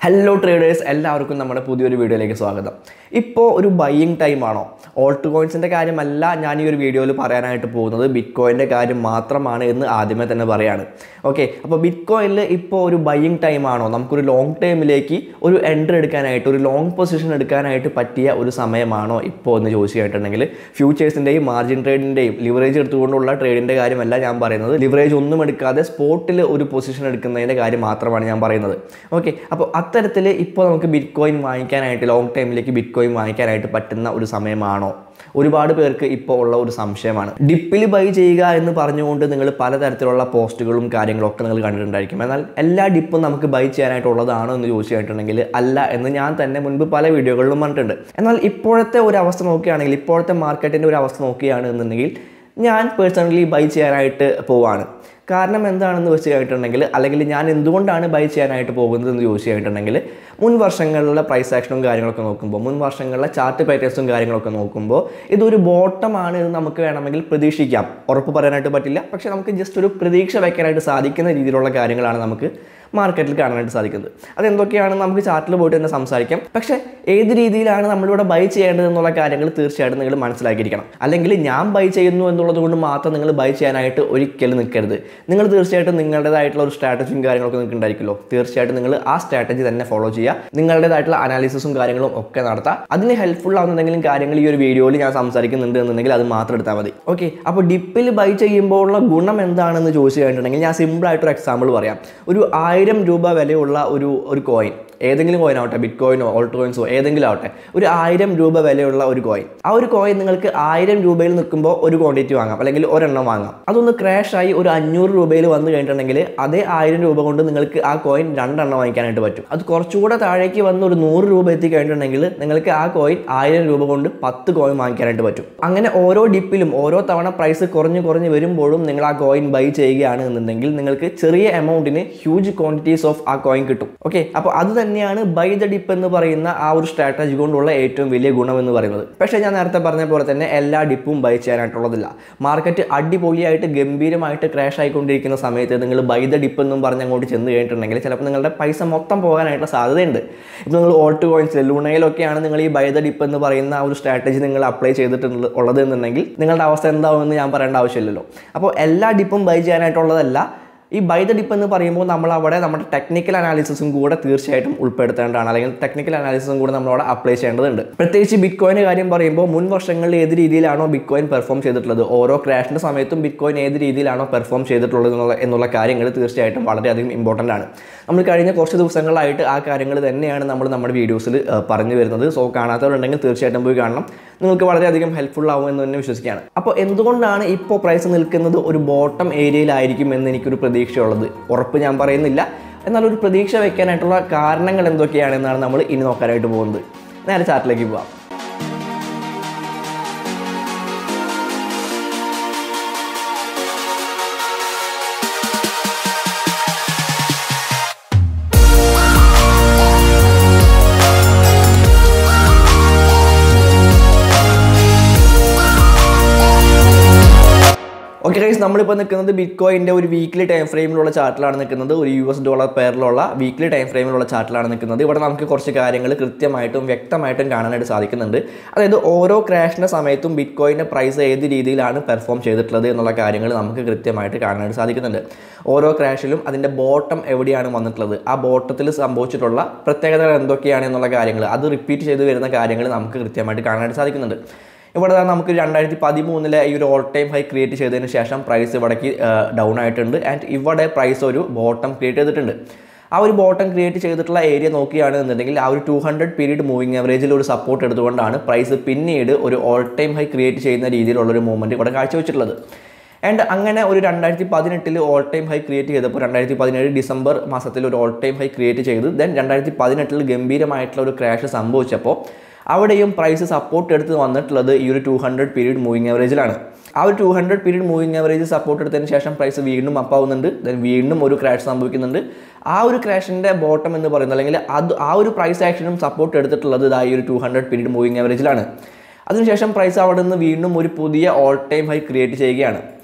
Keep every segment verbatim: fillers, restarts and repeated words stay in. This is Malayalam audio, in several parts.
Hello traders, എല്ലാവർക്കും നമ്മുടെ പുതിയൊരു വീഡിയോയിലേക്ക് സ്വാഗതം. ഇപ്പോൾ ഒരു ബൈയിങ് ടൈം ആണോ? ഓൾട്ട് കോയിൻസിന്റെ കാര്യമല്ല ഞാൻ ഈ ഒരു വീഡിയോയിൽ പറയാനായിട്ട് പോകുന്നത്, ബിറ്റ്കോയിന്റെ കാര്യം മാത്രമാണ് എന്ന് ആദ്യമേ തന്നെ പറയാണ്. ഓക്കെ, അപ്പോൾ ബിറ്റ്കോയിനിൽ ഇപ്പോൾ ഒരു ബൈയിങ് ടൈം ആണോ? നമുക്കൊരു ലോങ് ടൈമിലേക്ക് ഒരു എൻട്രി എടുക്കാനായിട്ട്, ഒരു ലോങ് പൊസിഷൻ എടുക്കാനായിട്ട് പറ്റിയ ഒരു സമയമാണോ ഇപ്പോൾ എന്ന് ചോദിച്ചു കേട്ടിട്ടുണ്ടെങ്കിൽ, ഫ്യൂച്ചേഴ്സിൻ്റെയും മാർജിൻ ട്രേഡിൻ്റെയും ലിവറേജ് എടുത്തുകൊണ്ടുള്ള ട്രേഡിൻ്റെ കാര്യമല്ല ഞാൻ പറയുന്നത്. ലിവറേജ് ഒന്നും എടുക്കാതെ സ്പോട്ടിൽ ഒരു പൊസിഷൻ എടുക്കുന്നതിൻ്റെ കാര്യം മാത്രമാണ് ഞാൻ പറയുന്നത്. ഓക്കെ, അപ്പോൾ അത്തരത്തിൽ ഇപ്പോൾ നമുക്ക് ബിറ്റ് കോയിൻ വാങ്ങിക്കാനായിട്ട്, ലോങ് ടൈമിലേക്ക് ബിറ്റ് കോയിൻ വാങ്ങിക്കാനായിട്ട് പറ്റുന്ന ഒരു സമയമാണോ? ഒരുപാട് പേർക്ക് ഇപ്പോൾ ഉള്ള ഒരു സംശയമാണ്. ഡിപ്പിൽ ബൈ ചെയ്യുക എന്ന് പറഞ്ഞുകൊണ്ട് നിങ്ങൾ പലതരത്തിലുള്ള പോസ്റ്റുകളും കാര്യങ്ങളും ഒക്കെ നിങ്ങൾ കണ്ടിട്ടുണ്ടായിരിക്കും. എന്നാൽ എല്ലാ ഡിപ്പും നമുക്ക് ബൈ ചെയ്യാനായിട്ടുള്ളതാണോ എന്ന് ചോദിച്ചു കഴിഞ്ഞിട്ടുണ്ടെങ്കിൽ അല്ല എന്ന് ഞാൻ തന്നെ മുൻപ് പല വീഡിയോകളിലും പറഞ്ഞിട്ടുണ്ട്. എന്നാൽ ഇപ്പോഴത്തെ ഒരു അവസ്ഥ നോക്കുകയാണെങ്കിൽ, ഇപ്പോഴത്തെ മാർക്കറ്റിൻ്റെ ഒരു അവസ്ഥ നോക്കുകയാണ് എന്നുണ്ടെങ്കിൽ ഞാൻ പേഴ്സണലി ബൈ ചെയ്യാനായിട്ട് പോവാണ്. കാരണം എന്താണെന്ന് വെച്ച് കഴിഞ്ഞിട്ടുണ്ടെങ്കിൽ, അല്ലെങ്കിൽ ഞാൻ എന്തുകൊണ്ടാണ് ബൈ ചെയ്യാനായിട്ട് പോകുന്നത് എന്ന് ചോദിച്ചു കഴിഞ്ഞിട്ടുണ്ടെങ്കിൽ, മുൻ വർഷങ്ങളിലെ പ്രൈസ് ആക്ഷനും കാര്യങ്ങളൊക്കെ നോക്കുമ്പോൾ, മുൻ വർഷങ്ങളിലെ ചാർട്ട് പാറ്റേൺസും കാര്യങ്ങളൊക്കെ നോക്കുമ്പോൾ ഇതൊരു ബോട്ടമാണ് എന്ന് നമുക്ക് വേണമെങ്കിൽ പ്രതീക്ഷിക്കാം. ഉറപ്പ് പറയാനായിട്ട് പറ്റില്ല, പക്ഷേ നമുക്ക് ജസ്റ്റ് ഒരു പ്രതീക്ഷ വയ്ക്കാനായിട്ട് സാധിക്കുന്ന രീതിയിലുള്ള കാര്യങ്ങളാണ് നമുക്ക് മാർക്കറ്റിൽ കാണാനായിട്ട് സാധിക്കുന്നത്. അതെന്തൊക്കെയാണെന്ന് നമുക്ക് ചാർട്ടിൽ പോയിട്ട് തന്നെ സംസാരിക്കാം. പക്ഷേ ഏത് രീതിയിലാണ് നമ്മളിവിടെ ബൈ ചെയ്യേണ്ടത് എന്നുള്ള കാര്യങ്ങൾ തീർച്ചയായിട്ടും നിങ്ങൾ മനസ്സിലാക്കിയിരിക്കണം. അല്ലെങ്കിൽ ഞാൻ ബൈ ചെയ്യുന്നു എന്നുള്ളത് കൊണ്ട് മാത്രം നിങ്ങൾ ബൈ ചെയ്യാനായിട്ട് ഒരിക്കലും നിൽക്കരുത്. നിങ്ങൾ തീർച്ചയായിട്ടും നിങ്ങളുടേതായിട്ടുള്ള ഒരു സ്ട്രാറ്റജിയും കാര്യങ്ങളൊക്കെ നിങ്ങൾക്ക് ഉണ്ടായിരിക്കുമല്ലോ. തീർച്ചയായിട്ടും നിങ്ങൾ ആ സ്ട്രാറ്റജി തന്നെ ഫോളോ ചെയ്യുക. നിങ്ങളുടേതായിട്ടുള്ള അനാലിസിസും കാര്യങ്ങളും ഒക്കെ നടത്താം. അതിന് ഹെൽപ്ഫുൾ ആവുന്ന എന്തെങ്കിലും കാര്യങ്ങൾ ഈ ഒരു വീഡിയോയിൽ ഞാൻ സംസാരിക്കുന്നുണ്ട് എന്നുണ്ടെങ്കിൽ അത് മാത്രം എടുത്താൽ മതി. ഓക്കെ, അപ്പോൾ ഡിപ്പിൽ ബൈ ചെയ്യുമ്പോൾ ഉള്ള ഗുണം എന്താണെന്ന് ചോദിച്ചു കഴിഞ്ഞിട്ടുണ്ടെങ്കിൽ ഞാൻ സിമ്പിളായിട്ടൊരു എക്സാമ്പിൾ പറയാം. ഒരു ആയിരം രൂപ വിലയുള്ള ഒരു ഒരു കോയിൻ, ഏതെങ്കിലും കോയിൻ ആവട്ടെ, ബിറ്റ് കോയിനോ ഓൾട്ട് കോയിൻസോ ഏതെങ്കിലും ആവട്ടെ, ഒരു ആയിരം രൂപ വിലയുള്ള ഒരു കോയിൻ. ആ ഒരു കോയിൻ നിങ്ങൾക്ക് ആയിരം രൂപയിൽ നിൽക്കുമ്പോൾ ഒരു ക്വാണ്ടിറ്റി വാങ്ങാം, അല്ലെങ്കിൽ ഒരെണ്ണം വാങ്ങാം. അതൊന്ന് ക്രാഷ് ആയി ഒരു അഞ്ഞൂറ് രൂപയിൽ വന്നു കഴിഞ്ഞിട്ടുണ്ടെങ്കിൽ അതേ ആയിരം രൂപ കൊണ്ട് നിങ്ങൾക്ക് ആ കോയിൻ രണ്ടെണ്ണം വാങ്ങിക്കാനായിട്ട് പറ്റും. അത് കുറച്ചുകൂടെ താഴേക്ക് വന്ന് ഒരു നൂറ് രൂപ എത്തി കഴിഞ്ഞിട്ടുണ്ടെങ്കിൽ നിങ്ങൾക്ക് ആ കോയിൻ ആയിരം രൂപ കൊണ്ട് പത്ത് കോയിൻ വാങ്ങിക്കാനായിട്ട് പറ്റും. അങ്ങനെ ഓരോ ഡിപ്പിലും ഓരോ തവണ പ്രൈസ് കുറഞ്ഞ് കുറഞ്ഞ് വരുമ്പോഴും നിങ്ങൾ ആ കോയിൻ ബൈ ചെയ്യുകയാണ് എന്നുണ്ടെങ്കിൽ നിങ്ങൾക്ക് ചെറിയ എമൗണ്ടിന് ഹ്യൂജ് ക്വാണ്ടിറ്റീസ് ഓഫ് ആ കോയിൻ കിട്ടും. ഓക്കെ, അപ്പോൾ അത് തന്നെയാണ് ബൈ ദ ഡിപ്പ് എന്ന് പറയുന്ന ആ ഒരു സ്ട്രാറ്റജി കൊണ്ടുള്ള ഏറ്റവും വലിയ ഗുണം എന്ന് പറയുന്നത്. പക്ഷേ ഞാൻ നേരത്തെ പറഞ്ഞ പോലെ തന്നെ എല്ലാ ഡിപ്പും ബൈ ചെയ്യാനായിട്ടുള്ളതില്ല. മാർക്കറ്റ് അടിപൊളിയായിട്ട് ഗംഭീരമായിട്ട് ക്രാഷ് ആയിക്കൊണ്ടിരിക്കുന്ന സമയത്ത് നിങ്ങൾ ബൈ ദ ഡിപ്പ് എന്നും പറഞ്ഞ് അങ്ങോട്ട് ചെന്ന് കഴിഞ്ഞിട്ടുണ്ടെങ്കിൽ ചിലപ്പോൾ നിങ്ങളുടെ പൈസ മൊത്തം പോകാനായിട്ടുള്ള സാധ്യതയുണ്ട്. ഇപ്പോൾ നിങ്ങൾ ഓൾട്ട് കോയിൻസിൽ, ലൂണയിലൊക്കെയാണ് നിങ്ങൾ ഈ ബൈ ദ ഡിപ്പ് എന്ന് പറയുന്ന ആ ഒരു സ്ട്രാറ്റജി നിങ്ങൾ അപ്ലൈ ചെയ്തിട്ടുള്ളത് ഉള്ളത് എന്നുണ്ടെങ്കിൽ നിങ്ങളുടെ അവസ്ഥ എന്താവുമെന്ന് ഞാൻ പറയേണ്ട ആവശ്യമില്ലല്ലോ. അപ്പോൾ എല്ലാ ഡിപ്പും ബൈ ചെയ്യാനായിട്ടുള്ളതല്ല. ഈ ബൈ ദ ഡിപ്പ് എന്ന് പറയുമ്പോൾ നമ്മൾ അവിടെ നമ്മുടെ ടെക്നിക്കൽ അനാലിസിസും കൂടെ തീർച്ചയായിട്ടും ഉൾപ്പെടുത്തേണ്ടതാണ്, അല്ലെങ്കിൽ ടെക്നിക്കൽ അനാലിസിസും കൂടെ നമ്മളവിടെ അപ്ലൈ ചെയ്യേണ്ടതുണ്ട്. പ്രത്യേകിച്ച് ബിറ്റ് കോയിൻ്റെ കാര്യം പറയുമ്പോൾ മുൻ വർഷങ്ങളിൽ ഏത് രീതിയിലാണോ ബിറ്റ് കോയിൻ പെർഫോം ചെയ്തിട്ടുള്ളത്, ഓരോ ക്രാഷിൻ്റെ സമയത്തും ബിറ്റ് കോയിൻ ഏത് രീതിയിലാണോ പെർഫോം ചെയ്തിട്ടുള്ളത് എന്നുള്ള എന്നുള്ള കാര്യങ്ങൾ തീർച്ചയായിട്ടും വളരെയധികം ഇമ്പോർട്ടൻ്റ് ആണ്. നമ്മൾ കഴിഞ്ഞ കുറച്ച് ദിവസങ്ങളായിട്ട് ആ കാര്യങ്ങൾ തന്നെയാണ് നമ്മൾ നമ്മുടെ വീഡിയോസിൽ പറഞ്ഞു വരുന്നത്. സോ കാണാത്തവരുണ്ടെങ്കിൽ തീർച്ചയായിട്ടും പോയി കാണണം. നിങ്ങൾക്ക് വളരെയധികം ഹെൽപ്ഫുൾ ആവും എന്ന് തന്നെ വിശ്വസിക്കുകയാണ്. അപ്പോൾ എന്തുകൊണ്ടാണ് ഇപ്പോൾ പ്രൈസ് നിൽക്കുന്നത് ഒരു ബോട്ടം ഏരിയയിലായിരിക്കും എന്ന് എനിക്കൊരു പ്രതീക്ഷയുള്ളത്? ഉറപ്പ് ഞാൻ പറയുന്നില്ല, എന്നാൽ ഒരു പ്രതീക്ഷ വയ്ക്കാനായിട്ടുള്ള കാരണങ്ങൾ എന്തൊക്കെയാണെന്നാണ് നമ്മൾ ഇനി നോക്കാനായിട്ട് പോകുന്നത്. നേരെ ചാർട്ടിലേക്ക് പോകാം. ഓക്കെ ഗൈസ്, നമ്മളിപ്പോൾ നിൽക്കുന്നത് ബിറ്റ് കോയിൻ്റെ ഒരു വീക്ക്ലി ടൈം ഫ്രെയിമിലുള്ള ചാർട്ടിലാണ് നിൽക്കുന്നത്. ഒരു യു എസ് ഡോളർ പെയറിലുള്ള വീക്ക്ലി ടൈം ഫ്രെയിമിലുള്ള ചാർട്ടിലാണ് നിൽക്കുന്നത്. ഇവിടെ നമുക്ക് കുറച്ച് കാര്യങ്ങൾ കൃത്യമായിട്ടും വ്യക്തമായിട്ടും കാണാനായിട്ട് സാധിക്കുന്നുണ്ട്. അതായത് ഓരോ ക്രാഷിൻ്റെ സമയത്തും ബിറ്റ് കോയിൻ്റെ പ്രൈസ് ഏത് രീതിയിലാണ് പെർഫോം ചെയ്തിട്ടുള്ളത് എന്നുള്ള കാര്യങ്ങൾ നമുക്ക് കൃത്യമായിട്ട് കാണാനായിട്ട് സാധിക്കുന്നുണ്ട്. ഓരോ ക്രാഷിലും അതിൻ്റെ ബോട്ടം എവിടെയാണ് വന്നിട്ടുള്ളത്, ആ ബോട്ടത്തിൽ സംഭവിച്ചിട്ടുള്ള പ്രത്യേകതകൾ എന്തൊക്കെയാണ് എന്നുള്ള കാര്യങ്ങൾ, അത് റിപ്പീറ്റ് ചെയ്ത് വരുന്ന കാര്യങ്ങൾ നമുക്ക് കൃത്യമായിട്ട് കാണാനായിട്ട് സാധിക്കുന്നുണ്ട്. ഇവിടെ നമുക്ക് രണ്ടായിരത്തി പതിമൂന്നിലെ ഈ ഒരു ഓൾ ടൈം ഹൈ ക്രിയേറ്റ് ചെയ്തതിന് ശേഷം പ്രൈസ് ഇവിടേക്ക് ഡൗൺ ആയിട്ടുണ്ട്. ആൻഡ് ഇവിടെ പ്രൈസ് ഒരു ബോട്ടം ക്രിയേറ്റ് ചെയ്തിട്ടുണ്ട്. ആ ഒരു ബോട്ടം ക്രിയേറ്റ് ചെയ്തിട്ടുള്ള ഏരിയ നോക്കുകയാണ് എന്നുണ്ടെങ്കിൽ ആ ഒരു ടു ഹൺഡ്രഡ് പീരീഡ് മൂവിങ് ആവറേജിൽ ഒരു സപ്പോർട്ട് എടുത്തുകൊണ്ടാണ് പ്രൈസ് പിന്നീട് ഒരു ഓൾ ടൈം ഹൈ ക്രിയേറ്റ് ചെയ്യുന്ന രീതിയിലുള്ളൊരു മൂവ്മെൻറ്റ് ഇവിടെ കാഴ്ചവെച്ചിട്ടുള്ളത്. ആൻഡ് അങ്ങനെ ഒരു രണ്ടായിരത്തി പതിനെട്ടിൽ ഓൾ ടൈം ഹൈ ക്രിയേറ്റ് ചെയ്തപ്പോൾ രണ്ടായിരത്തി പതിനേഴ് ഡിസംബർ മാസത്തിൽ ഒരു ഓൾ ടൈം ഹൈ ക്രിയേറ്റ് ചെയ്ത് ദെൻ രണ്ടായിരത്തി പതിനെട്ടിൽ ഗംഭീരമായിട്ടുള്ള ഒരു ക്രാഷ് സംഭവിച്ചപ്പോൾ അവിടെയും പ്രൈസ് സപ്പോർട്ട് എടുത്ത് വന്നിട്ടുള്ളത് ഈ ഒരു ടു ഹൺഡ്രഡ് പീരീഡ് മൂവിങ് ആവറേജിലാണ്. ആ ഒരു two hundred period moving average support എടുത്തതിന് ശേഷം പ്രൈസ് വീണ്ടും അപ്പ് ആവുന്നുണ്ട്. ദെൻ വീണ്ടും ഒരു ക്രാഷ് സംഭവിക്കുന്നുണ്ട്. ആ ഒരു ക്രാഷിൻ്റെ ബോട്ടം എന്ന് പറയുന്നത്, അല്ലെങ്കിൽ അത് ആ ഒരു പ്രൈസ് ആക്ഷനും സപ്പോർട്ട് എടുത്തിട്ടുള്ളത് ഇതാ ഈ ഒരു ടു ഹൺഡ്രഡ് പീരീഡ് മൂവിങ് ആവറേജിലാണ്. അതിനുശേഷം പ്രൈസ് അവിടെ നിന്ന് വീണ്ടും ഒരു പുതിയ ഓൾ ടൈം ഹൈ ക്രിയേറ്റ് ചെയ്യുകയാണ്.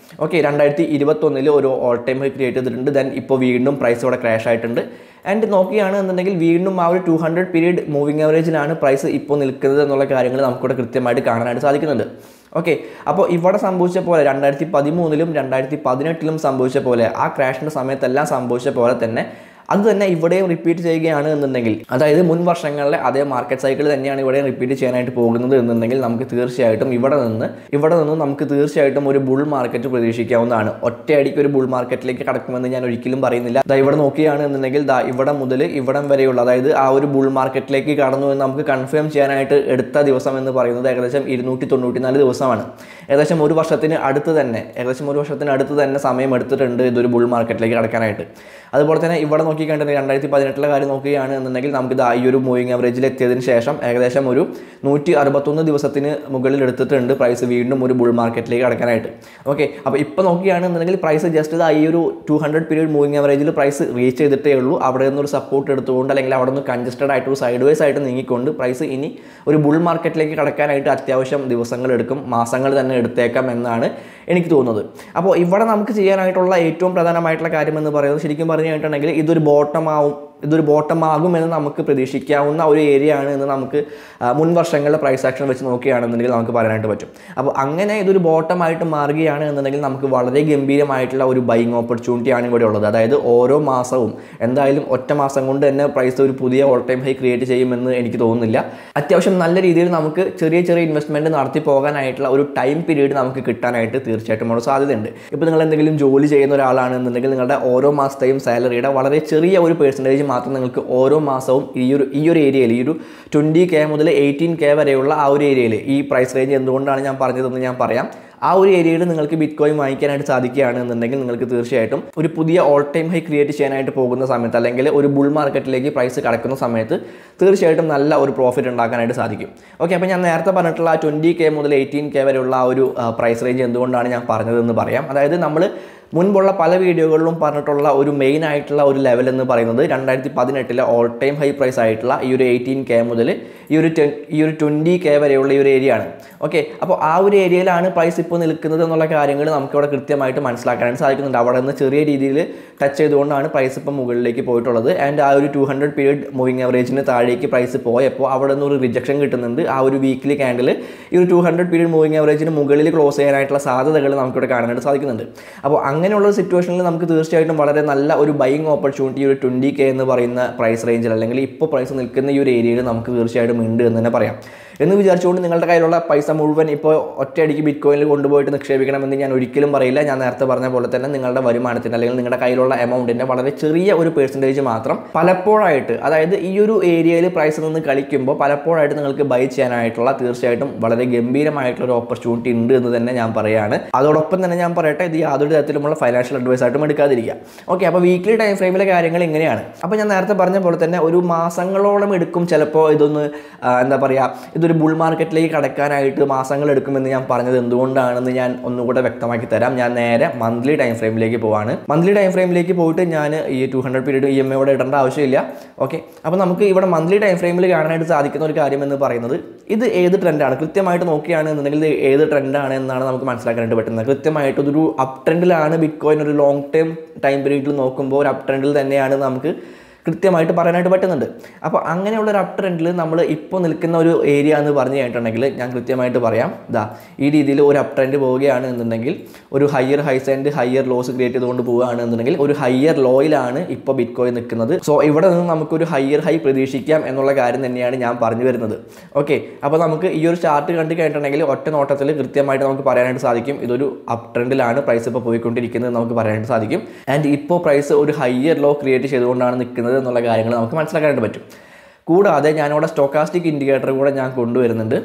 ഓക്കെ, രണ്ടായിരത്തി ഇരുപത്തൊന്നിൽ ഒരു ഓൾ ടൈം ഹൈ ക്രിയേറ്റ് ചെയ്തിട്ടുണ്ട്. ദെൻ ഇപ്പോൾ വീണ്ടും പ്രൈസ് ഇവിടെ ക്രാഷ് ആയിട്ടുണ്ട്. ആൻഡ് നോക്കുകയാണ് എന്നുണ്ടെങ്കിൽ വീണ്ടും ആ ഒരു ടു ഹൺഡ്രഡ് പീരീഡ് മൂവിങ് ആവറേജിലാണ് പ്രൈസ് ഇപ്പോൾ നിൽക്കുന്നത് എന്നുള്ള കാര്യങ്ങൾ നമുക്കിവിടെ കൃത്യമായിട്ട് കാണാനായിട്ട് സാധിക്കുന്നുണ്ട്. ഓക്കെ, അപ്പോൾ ഇവിടെ സംഭവിച്ച പോലെ രണ്ടായിരത്തി പതിമൂന്നിലും രണ്ടായിരത്തി പതിനെട്ടിലും സംഭവിച്ച പോലെ ആ ക്രാഷിൻ്റെ സമയത്തെല്ലാം സംഭവിച്ച പോലെ തന്നെ അത് തന്നെ ഇവിടെയും റിപ്പീറ്റ് ചെയ്യുകയാണ് എന്നുണ്ടെങ്കിൽ, അതായത് മുൻ വർഷങ്ങളിലെ അതേ മാർക്കറ്റ് സൈക്കിൾ തന്നെയാണ് ഇവിടെയും റിപ്പീറ്റ് ചെയ്യാനായിട്ട് പോകുന്നത് എന്നുണ്ടെങ്കിൽ നമുക്ക് തീർച്ചയായിട്ടും ഇവിടെ നിന്ന് ഇവിടെ നിന്ന് നമുക്ക് തീർച്ചയായിട്ടും ഒരു ബുൾ മാർക്കറ്റ് പ്രതീക്ഷിക്കാവുന്നതാണ്. ഒറ്റയടിക്ക് ഒരു ബുൾ മാർക്കറ്റിലേക്ക് കടക്കുമെന്ന് ഞാൻ ഒരിക്കലും പറയുന്നില്ല. ദാ ഇവിടെ നോക്കുകയാണ് എന്നുണ്ടെങ്കിൽ ദാ ഇവിടെ മുതൽ ഇവിടം വരെയുള്ള, അതായത് ആ ഒരു ബുൾ മാർക്കറ്റിലേക്ക് കടന്നു എന്ന് നമുക്ക് കൺഫേം ചെയ്യാനായിട്ട് എടുത്ത ദിവസം എന്ന് പറയുന്നത് ഏകദേശം ഇരുന്നൂറ്റി തൊണ്ണൂറ്റി നാല് ദിവസമാണ്. ഏകദേശം ഒരു വർഷത്തിന് അടുത്ത് തന്നെ ഏകദേശം ഒരു വർഷത്തിന് അടുത്ത് തന്നെ സമയം എടുത്തിട്ടുണ്ട് ഇതൊരു ബുൾ മാർക്കറ്റിലേക്ക് കടക്കാനായിട്ട്. അതുപോലെ തന്നെ ഇവിടെ നോക്കിക്കണ്ടത് രണ്ടായിരത്തി പതിനെട്ടിലെ കാര്യം നോക്കുകയാണ് എന്നുണ്ടെങ്കിൽ നമുക്ക് ഈ ഒരു മൂവിങ് ആവറേജിൽ എത്തിയതിന് ശേഷം ഏകദേശം ഒരു നൂറ്റി അറുപത്തൊന്ന് ദിവസത്തിന് മുകളിൽ എടുത്തിട്ടുണ്ട് പ്രൈസ് വീണ്ടും ഒരു ബുൾ മാർക്കറ്റിലേക്ക് കടക്കാനായിട്ട്. ഓക്കെ, അപ്പോൾ ഇപ്പോൾ നോക്കുകയാണ് എന്നുണ്ടെങ്കിൽ പ്രൈസ് ജസ്റ്റ് ഈ ഒരു ടു ഹൺഡ്രഡ് പീരീഡ് മൂവിങ് ആവറേജിൽ പ്രൈസ് റീച്ച് ചെയ്തിട്ടേ ഉള്ളൂ. അവിടെ നിന്നൊരു സപ്പോർട്ട് എടുത്തുകൊണ്ട് അല്ലെങ്കിൽ അവിടെ നിന്ന് കൺജസ്റ്റഡ് ആയിട്ട് ഒരു സൈഡ് വൈസ് ആയിട്ട് നീങ്ങിക്കൊണ്ട് പ്രൈസ് ഇനി ഒരു ബുൾ മാർക്കറ്റിലേക്ക് കടക്കാനായിട്ട് അത്യാവശ്യം ദിവസങ്ങൾ എടുക്കും, മാസങ്ങൾ തന്നെ എടുത്തേക്കാം എന്നാണ് എനിക്ക് തോന്നുന്നത്. അപ്പോൾ ഇവിടെ നമുക്ക് ചെയ്യാനായിട്ടുള്ള ഏറ്റവും പ്രധാനമായിട്ടുള്ള കാര്യം എന്ന് പറയുന്നത് ശരിക്കും പറഞ്ഞു കഴിഞ്ഞിട്ടുണ്ടെങ്കിൽ ഇതൊരു ബോട്ടം ആവും ഇതൊരു ബോട്ടം ആകുമെന്ന് നമുക്ക് പ്രതീക്ഷിക്കാവുന്ന ഒരു ഏരിയ ആണ് എന്ന് നമുക്ക് മുൻ വർഷങ്ങളിലെ പ്രൈസ് ആക്ഷൻ വെച്ച് നോക്കുകയാണെന്നുണ്ടെങ്കിൽ നമുക്ക് പറയാനായിട്ട് പറ്റും. അപ്പോൾ അങ്ങനെ ഇതൊരു ബോട്ടമായിട്ട് മാറുകയാണ് എന്നുണ്ടെങ്കിൽ നമുക്ക് വളരെ ഗംഭീരമായിട്ടുള്ള ഒരു ബൈങ് ഓപ്പർച്യൂണിറ്റിയാണ് ഇവിടെ ഉള്ളത്. അതായത് ഓരോ മാസവും എന്തായാലും ഒറ്റ മാസം കൊണ്ട് തന്നെ പ്രൈസ് ഒരു പുതിയ ഓൾ ടൈം ഹൈ ക്രിയേറ്റ് ചെയ്യുമെന്ന് എനിക്ക് തോന്നുന്നില്ല. അത്യാവശ്യം നല്ല രീതിയിൽ നമുക്ക് ചെറിയ ചെറിയ ഇൻവെസ്റ്റ്മെൻറ്റ് നടത്തി പോകാനായിട്ടുള്ള ഒരു ടൈം പീരീഡ് നമുക്ക് കിട്ടാനായിട്ട് തീർച്ചയായിട്ടും അവിടെ സാധ്യതയുണ്ട്. ഇപ്പോൾ നിങ്ങൾ എന്തെങ്കിലും ജോലി ചെയ്യുന്ന ഒരാളാണെന്നുണ്ടെങ്കിൽ നിങ്ങളുടെ ഓരോ മാസത്തെയും സാലറിയുടെ വളരെ ചെറിയ ഒരു പെർസെൻറ്റേജ് മാത്രം നിങ്ങൾക്ക് ഓരോ മാസവും ഈ ഒരു ഈ ഒരു ഏരിയയിൽ ഈ ഒരു ട്വൻറ്റി കെ മുതൽ എയ്റ്റീൻ കെ വരെയുള്ള ആ ഒരു ഏരിയയിൽ ഈ പ്രൈസ് റേഞ്ച് എന്തുകൊണ്ടാണ് ഞാൻ പറഞ്ഞതെന്ന് ഞാൻ പറയാം. ആ ഒരു ഏരിയയിൽ നിങ്ങൾക്ക് ബിറ്റ് കോയിൻ വാങ്ങിക്കാനായിട്ട് സാധിക്കുകയാണ് എന്നുണ്ടെങ്കിൽ നിങ്ങൾക്ക് തീർച്ചയായിട്ടും ഒരു പുതിയ ഓൾ ടൈം ഹൈ ക്രിയേറ്റ് ചെയ്യാനായിട്ട് പോകുന്ന സമയത്ത് അല്ലെങ്കിൽ ഒരു ബുൾ മാർക്കറ്റിലേക്ക് പ്രൈസ് കടക്കുന്ന സമയത്ത് തീർച്ചയായിട്ടും നല്ല ഒരു പ്രോഫിറ്റ് ഉണ്ടാക്കാനായിട്ട് സാധിക്കും. ഓക്കെ, അപ്പോൾ ഞാൻ നേരത്തെ പറഞ്ഞിട്ടുള്ള ആ ട്വൻറ്റി കെ മുതൽ എയ്റ്റീൻ കെ വരെയുള്ള ആ ഒരു പ്രൈസ് റേഞ്ച് എന്തുകൊണ്ടാണ് ഞാൻ പറഞ്ഞതെന്ന് പറയാം. അതായത് നമ്മൾ മുൻപുള്ള പല വീഡിയോകളിലും പറഞ്ഞിട്ടുള്ള ഒരു മെയിൻ ആയിട്ടുള്ള ഒരു ലെവൽ എന്ന് പറയുന്നത് രണ്ടായിരത്തി പതിനെട്ടിലെ ഓൾ ടൈം ഹൈ പ്രൈസ് ആയിട്ടുള്ള ഈ ഒരു എയ്റ്റീൻ കെ മുതൽ ഈ ഒരു ഈ ഒരു ട്വൻറ്റി കെ വരെയുള്ള ഈ ഒരു ഏരിയ ആണ്. ഓക്കെ, അപ്പോൾ ആ ഒരു ഏരിയയിലാണ് പ്രൈസ് ഇപ്പോൾ നിൽക്കുന്നത് എന്നുള്ള കാര്യങ്ങൾ നമുക്കിവിടെ കൃത്യമായിട്ട് മനസ്സിലാക്കാനായിട്ട് സാധിക്കുന്നുണ്ട്. അവിടെ നിന്ന് ചെറിയ രീതിയിൽ ടച്ച് ചെയ്തുകൊണ്ടാണ് പ്രൈസ് ഇപ്പോൾ മുകളിലേക്ക് പോയിട്ടുള്ളത്. ആൻഡ് ആ ഒരു ടു ഹൺഡ്രഡ് പീരീഡ് മൂവിങ് ആവറേജിന് താഴേക്ക് പ്രൈസ് പോയപ്പോൾ അവിടെ നിന്ന് ഒരു റിജക്ഷൻ കിട്ടുന്നുണ്ട്. ആ ഒരു വീക്കിലി ക്യാൻഡിൽ ഈ ഒരു ടു ഹൺഡ്രഡ് പീരീഡ് മൂവിങ് ആവറേജിന് മുകളിൽ ക്ലോസ് ചെയ്യാനായിട്ടുള്ള സാധ്യതകൾ നമുക്കിവിടെ കാണാനായിട്ട് സാധിക്കുന്നുണ്ട്. അപ്പോൾ അങ്ങനെയുള്ള ഒരു സിറ്റുവേഷനിൽ നമുക്ക് തീർച്ചയായിട്ടും വളരെ നല്ല ഒരു ബൈയിങ് ഓപ്പർച്യൂണിറ്റി ഒരു ട്വൻറ്റി കെ എന്ന് പറയുന്ന പ്രൈസ് റേഞ്ചിൽ അല്ലെങ്കിൽ ഇപ്പോൾ പ്രൈസ് നിൽക്കുന്ന ഈ ഒരു ഏരിയയിൽ നമുക്ക് തീർച്ചയായിട്ടും ഉണ്ട് എന്ന് തന്നെ പറയാം. എന്ന് വിചാരിച്ചുകൊണ്ട് നിങ്ങളുടെ കയ്യിലുള്ള പൈസ മുഴുവൻ ഇപ്പോൾ ഒറ്റയടിക്ക് ബിറ്റ് കോയിനിൽ കൊണ്ടുപോയിട്ട് നിക്ഷേപിക്കണമെന്ന് ഞാൻ ഒരിക്കലും പറയില്ല. ഞാൻ നേരത്തെ പറഞ്ഞ പോലെ തന്നെ നിങ്ങളുടെ വരുമാനത്തിൻ്റെ അല്ലെങ്കിൽ നിങ്ങളുടെ കയ്യിലുള്ള എമൗണ്ടിൻ്റെ വളരെ ചെറിയ ഒരു പെർസെൻറ്റേജ് മാത്രം പലപ്പോഴായിട്ട്, അതായത് ഈ ഒരു ഏരിയയിൽ പ്രൈസ് നിന്ന് കളിക്കുമ്പോൾ പലപ്പോഴായിട്ട് നിങ്ങൾക്ക് ബൈ ചെയ്യാനായിട്ടുള്ള തീർച്ചയായിട്ടും വളരെ ഗംഭീരമായിട്ടുള്ള ഒരു ഓപ്പർച്യൂണിറ്റി ഉണ്ട് എന്ന് തന്നെ ഞാൻ പറയുകയാണ്. അതോടൊപ്പം തന്നെ ഞാൻ പറയട്ടെ, ഇത് യാതൊരു തരത്തിലുമുള്ള ഫൈനാൻഷ്യൽ അഡ്വൈസ് ആയിട്ടും എടുക്കാതിരിക്കുക. ഓക്കെ, അപ്പോൾ വീക്ക്ലി ടൈം ഫ്രെയിമിലെ കാര്യങ്ങൾ ഇങ്ങനെയാണ്. അപ്പോൾ ഞാൻ നേരത്തെ പറഞ്ഞ പോലെ തന്നെ ഒരു മാസങ്ങളോളം എടുക്കും ചിലപ്പോൾ ഇതൊന്ന് എന്താ പറയുക ഇതൊരു ബുൾ മാർക്കറ്റിലേക്ക് കടക്കാനായിട്ട് മാസങ്ങൾ എടുക്കുമെന്ന് ഞാൻ പറഞ്ഞത് എന്തുകൊണ്ടാണെന്ന് ഞാൻ ഒന്നുകൂടെ വ്യക്തമാക്കി തരാം. ഞാൻ നേരെ മന്ത്ലി ടൈം ഫ്രെയിമിലേക്ക് പോവാണ്. മന്ത്ലി ടൈം ഫ്രെയിമിലേക്ക് പോയിട്ട് ഞാൻ ഈ two hundred period E M ഐയോടെ ഇടേണ്ട ആവശ്യമില്ല. ഓക്കെ, അപ്പോൾ നമുക്ക് ഇവിടെ മന്ത്ലി ടൈം ഫ്രെയിമിൽ കാണാനായിട്ട് സാധിക്കുന്ന ഒരു കാര്യം എന്ന് പറയുന്നത് ഇത് ഏത് ട്രെൻഡാണ് കൃത്യമായിട്ട് നോക്കുകയാണ് എന്നുണ്ടെങ്കിൽ ഇത് ഏത് ട്രെൻഡാണ് എന്നാണ് നമുക്ക് മനസ്സിലാക്കാനായിട്ട് പറ്റുന്നത്. കൃത്യമായിട്ട് ഇതൊരു അപ് ട്രെൻഡിലാണ് ബിറ്റ് കോയിൻ ഒരു ലോങ് ടൈം ടൈം പീരീഡിൽ നോക്കുമ്പോൾ ഒരു അപ് ട്രെൻഡിൽ തന്നെയാണ് നമുക്ക് കൃത്യമായിട്ട് പറയാനായിട്ട് പറ്റുന്നുണ്ട്. അപ്പോൾ അങ്ങനെയുള്ള ഒരു അപ് ട്രെൻഡിൽ നമ്മൾ ഇപ്പോൾ നിൽക്കുന്ന ഒരു ഏരിയ എന്ന് പറഞ്ഞു കഴിഞ്ഞിട്ടുണ്ടെങ്കിൽ ഞാൻ കൃത്യമായിട്ട് പറയാം, ഇതാ ഈ രീതിയിൽ ഒരു അപ് ട്രെൻഡ് പോവുകയാണ് എന്നുണ്ടെങ്കിൽ ഒരു higher highs and higher lows create ചെയ്തുകൊണ്ട് പോവുകയാണ് എന്നുണ്ടെങ്കിൽ ഒരു ഹയർ ലോയിലാണ് ഇപ്പോൾ ബിറ്റ് കോയിൻ നിൽക്കുന്നത്. സോ ഇവിടെ നിന്ന് നമുക്കൊരു ഹയർ ഹൈ പ്രതീക്ഷിക്കാം എന്നുള്ള കാര്യം തന്നെയാണ് ഞാൻ പറഞ്ഞു വരുന്നത്. ഓക്കെ, അപ്പോൾ നമുക്ക് ഈ ഒരു ചാർട്ട് കണ്ടു കഴിഞ്ഞിട്ടുണ്ടെങ്കിൽ ഒറ്റ നോട്ടത്തിൽ കൃത്യമായിട്ട് നമുക്ക് പറയാനായിട്ട് സാധിക്കും ഇതൊരു അപ് ട്രെൻഡിലാണ് പ്രൈസ് ഇപ്പോൾ പോയിക്കൊണ്ടിരിക്കുന്നത് നമുക്ക് പറയാനായിട്ട് സാധിക്കും. ആൻഡ് ഇപ്പോൾ പ്രൈസ് ഒരു ഹയർ ലോ ക്രിയേറ്റ് ചെയ്തുകൊണ്ടാണ് നിൽക്കുന്നത് എന്നുള്ള കാര്യങ്ങൾ നമുക്ക് മനസ്സിലാക്കാനായിട്ട് പറ്റും. കൂടാതെ ഞാനിവിടെ സ്റ്റോക്കാസ്റ്റിക് ഇൻഡിക്കേറ്റർ കൂടെ ഞാൻ കൊണ്ടുവരുന്നുണ്ട്.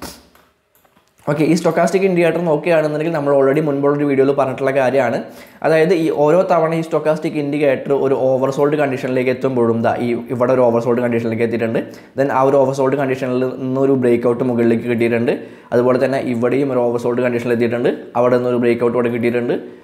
ഓക്കെ, ഈ സ്റ്റോക്കാസ്റ്റിക് ഇൻഡിക്കേറ്റർ നോക്കുകയാണെന്നുണ്ടെങ്കിൽ നമ്മൾ ഓൾറെഡി മുൻപുള്ളൊരു വീഡിയോയിൽ പറഞ്ഞിട്ടുള്ള കാര്യമാണ്. അതായത് ഈ ഓരോ തവണ ഈ സ്റ്റോക്കാസ്റ്റിക് ഇൻഡിക്കേറ്റർ ഒരു ഓവർസോൾഡ് കണ്ടീഷനിലേക്ക് എത്തുമ്പോഴും ദാ ഈ ഇവിടെ ഒരു ഓവർസോൾഡ് കണ്ടീഷനിലേക്ക് എത്തിയിട്ടുണ്ട്. ദെൻ ആ ഒരു ഓവർസോൾഡ് കണ്ടീഷനിൽ നിന്നൊരു ബ്രേക്ക് ഔട്ട് മുകളിലേക്ക് കിട്ടിയിട്ടുണ്ട്. അതുപോലെ തന്നെ ഇവിടെയും ഒരു ഓവർസോൾഡ് കണ്ടീഷനിൽ എത്തിയിട്ടുണ്ട്. അവിടെ നിന്നൊരു ബ്രേക്ക് ഔട്ട് ഇവിടെ കിട്ടിയിട്ടുണ്ട്.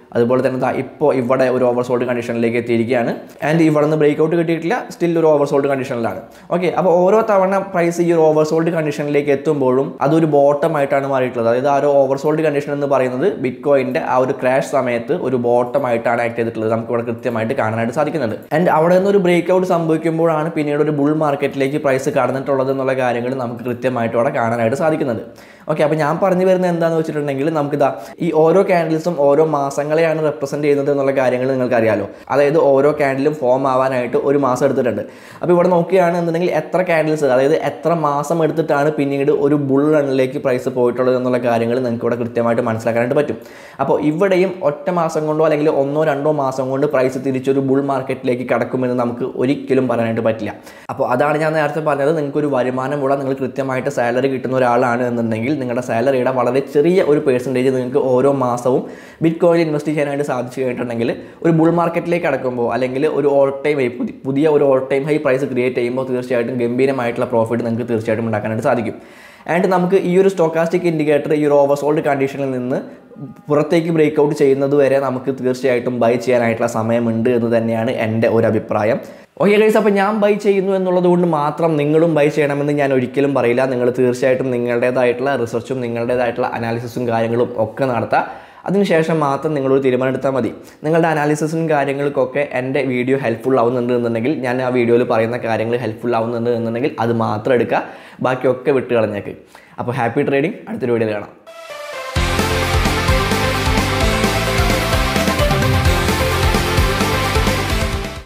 അതുപോലെ തന്നെ ഇപ്പോൾ ഇവിടെ ഒരു ഓവർസോൾഡ് കണ്ടീഷനിലേക്ക് എത്തിയിരിക്കുകയാണ്. ആൻഡ് ഇവിടെ നിന്ന് ബ്രേക്ക് ഔട്ട് കിട്ടിയിട്ടില്ല, സ്റ്റിൽ ഒരു ഓവർസോൾഡ് കണ്ടീഷനിലാണ്. ഓക്കെ, അപ്പോൾ ഓരോ തവണ പ്രൈസ് ഈ ഒരു ഓവർസോൾഡ് കണ്ടീഷനിലേക്ക് എത്തുമ്പോഴും അതൊരു ബോട്ടം ആയിട്ടാണ് മാറിയിട്ടുള്ളത്. അതായത് ആ ഒരു ഓവർസോൾഡ് കണ്ടീഷൻ എന്ന് പറയുന്നത് ബിറ്റ് കോയിൻ്റെ ആ ഒരു ക്രാഷ് സമയത്ത് ഒരു ബോട്ടം ആയിട്ടാണ് ആക്ട് ചെയ്തിട്ടുള്ളത്. നമുക്ക് ഇവിടെ കൃത്യമായിട്ട് കാണാനായിട്ട് സാധിക്കുന്നുണ്ട്. ആൻഡ് അവിടെ നിന്ന് ഒരു ബ്രേക്ക് ഔട്ട് സംഭവിക്കുമ്പോഴാണ് പിന്നീട് ഒരു ബുൾ മാർക്കറ്റിലേക്ക് പ്രൈസ് കടന്നിട്ടുള്ളത് എന്നുള്ള കാര്യങ്ങൾ നമുക്ക് കൃത്യമായിട്ട് അവിടെ കാണാനായിട്ട് സാധിക്കുന്നുണ്ട്. ഓക്കെ, അപ്പോൾ ഞാൻ പറഞ്ഞു വരുന്നത് എന്താണെന്ന് വെച്ചിട്ടുണ്ടെങ്കിൽ നമുക്കിതാ ഈ ഓരോ ക്യാൻഡിൽസും ഓരോ മാസങ്ങളെയാണ് റെപ്രസെൻറ്റ് ചെയ്യുന്നത് എന്നുള്ള കാര്യങ്ങൾ നിങ്ങൾക്ക് അറിയാലോ. അതായത് ഓരോ ക്യാൻഡിലും ഫോം ആവാനായിട്ട് ഒരു മാസം എടുത്തിട്ടുണ്ട്. അപ്പോൾ ഇവിടെ നോക്കുകയാണെന്നുണ്ടെങ്കിൽ എത്ര ക്യാൻഡിൽസ്, അതായത് എത്ര മാസം എടുത്തിട്ടാണ് പിന്നീട് ഒരു ബുൾ റണ്ണിലേക്ക് പ്രൈസ് പോയിട്ടുള്ളത് എന്നുള്ള കാര്യങ്ങൾ നിങ്ങൾക്ക് ഇവിടെ കൃത്യമായിട്ട് മനസ്സിലാക്കാനായിട്ട് പറ്റും. അപ്പോൾ ഇവിടെയും ഒറ്റ മാസം കൊണ്ടോ അല്ലെങ്കിൽ ഒന്നോ രണ്ടോ മാസം കൊണ്ട് പ്രൈസ് തിരിച്ചൊരു ബുൾ മാർക്കറ്റിലേക്ക് കടക്കുമെന്ന് നമുക്ക് ഒരിക്കലും പറയാനായിട്ട് പറ്റില്ല. അപ്പോൾ അതാണ് ഞാൻ നേരത്തെ പറഞ്ഞത്, നിങ്ങൾക്കൊരു വരുമാനമുള്ള, നിങ്ങൾ കൃത്യമായിട്ട് സാലറി കിട്ടുന്ന ഒരാളാണ് എന്നുണ്ടെങ്കിൽ നിങ്ങളുടെ സാലറിയുടെ വളരെ ചെറിയ ഒരു പെർസെൻറ്റേജ് നിങ്ങൾക്ക് ഓരോ മാസവും ബിറ്റ് കോയിൻ ഇൻവെസ്റ്റ് ചെയ്യാനായിട്ട് സാധിച്ചു കഴിഞ്ഞിട്ടുണ്ടെങ്കിൽ ഒരു ബുൾ മാർക്കറ്റിലേക്ക് കടക്കുമ്പോൾ അല്ലെങ്കിൽ ഒരു ഓൾ ടൈം ഹൈ, പുതിയ ഒരു all time high price create ചെയ്യുമ്പോൾ തീർച്ചയായിട്ടും ഗംഭീരമായിട്ടുള്ള പ്രോഫിറ്റ് നിങ്ങൾക്ക് തീർച്ചയായിട്ടും ഉണ്ടാക്കാനായിട്ട് സാധിക്കും. ആൻഡ് നമുക്ക് ഈ ഒരു സ്റ്റോക്കാസ്റ്റിക് ഇൻഡിക്കേറ്റർ ഈ ഒരു ഓവർസോൾഡ് കണ്ടീഷനിൽ നിന്ന് പുറത്തേക്ക് ബ്രേക്ക് ഔട്ട് ചെയ്യുന്നത് വരെ നമുക്ക് തീർച്ചയായിട്ടും ബൈ ചെയ്യാനായിട്ടുള്ള സമയമുണ്ട് എന്ന് തന്നെയാണ് എൻ്റെ ഒരു അഭിപ്രായം. ഓക്കെ ഗൈസ്, അപ്പോൾ ഞാൻ ബൈ ചെയ്യുന്നു എന്നുള്ളത് കൊണ്ട് മാത്രം നിങ്ങളും ബൈ ചെയ്യണമെന്ന് ഞാൻ ഒരിക്കലും പറയില്ല. നിങ്ങൾ തീർച്ചയായിട്ടും നിങ്ങളുടേതായിട്ടുള്ള റിസർച്ചും നിങ്ങളുടേതായിട്ടുള്ള അനാലിസിസും കാര്യങ്ങളും ഒക്കെ നടത്തുക. അതിനുശേഷം മാത്രം നിങ്ങളൊരു തീരുമാനം എടുത്താൽ മതി. നിങ്ങളുടെ അനാലിസിസും കാര്യങ്ങൾക്കൊക്കെ എൻ്റെ വീഡിയോ ഹെൽപ്ഫുൾ ആവുന്നുണ്ട് എന്നുണ്ടെങ്കിൽ, ഞാൻ ആ വീഡിയോയിൽ പറയുന്ന കാര്യങ്ങൾ ഹെൽപ്ഫുൾ ആവുന്നുണ്ട് എന്നുണ്ടെങ്കിൽ അത് മാത്രം എടുക്കുക, ബാക്കിയൊക്കെ വിട്ട് കളഞ്ഞേക്ക്. അപ്പോൾ ഹാപ്പി ട്രേഡിംഗ്, അടുത്തൊരു വീഡിയോയിൽ കാണാം.